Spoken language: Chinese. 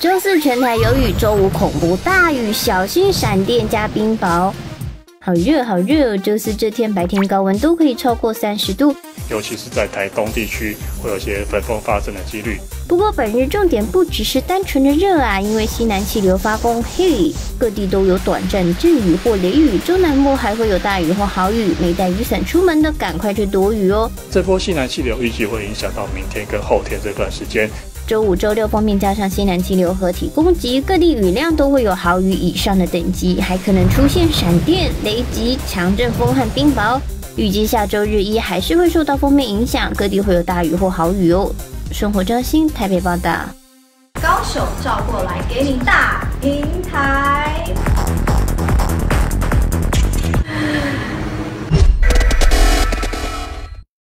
周四全台有雨，周五恐怖大雨，小心闪电加冰雹。好热好热，周四这天白天高温都可以超过30度， 尤其是在台东地区会有些焚风发生的几率。 不过本日重点不只是单纯的热啊，因为西南气流发攻，嘿，各地都有短暂阵雨或雷雨，中南部还会有大雨或豪雨，没带雨伞出门的赶快去躲雨哦。 这波西南气流预计会影响到明天跟后天这段时间。 周五、周六方面加上西南气流合体攻击，各地雨量都会有豪雨以上的等级，还可能出现闪电、雷击、强阵风和冰雹。预计下周日一还是会受到锋面影响，各地会有大雨或豪雨哦。生活中心台北报道， 高手照过来给你大平台。